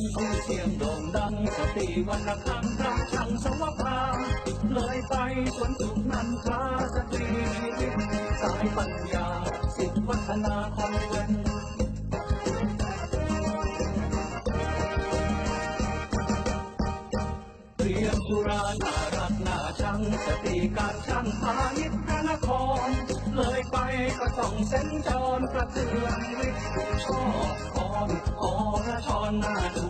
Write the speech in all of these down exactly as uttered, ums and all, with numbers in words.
ผู้เสียงโด่งดังสตรีวรรณคำรำช่างสวภาเลยไปสวนสุขนันทราสตรีสายปัญญาสิทธิวัฒนาคอนเวนต์เตรียมสุราน่ารักน่าชังสตรีการช่างพาณิชย์พระนครเลยไปก็ต้องเส้นจรกระเทือนวิทย์ชอบคอนอรชรน่าดู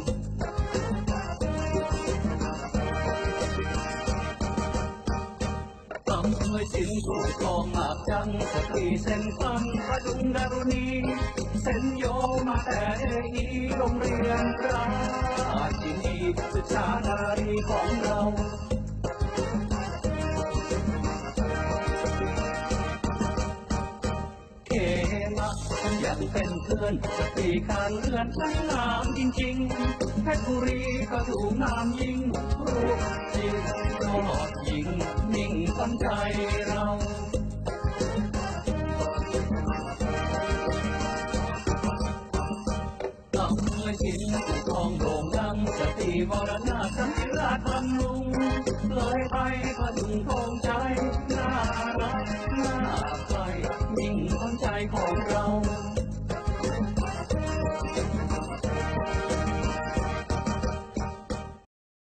ตำเมื่อสินถูกทองหมากจังสตรีเส้นฟังพระดุงดารุณีเส้นโยมาแต่อีโรงเรียนราชินีศึกษานารีของเราเขมะยังเป็นเพื่อนสตรีการเลื่อนชั้นงามจริงๆเพชรบุรีก็ถูกงามยิ่งรูปจริงยอดหญิงนิ่งสนใจเราตำเมื่อสินทองโด่งดังสตรีวรนาถสันติราชบำรุงเลยไปก็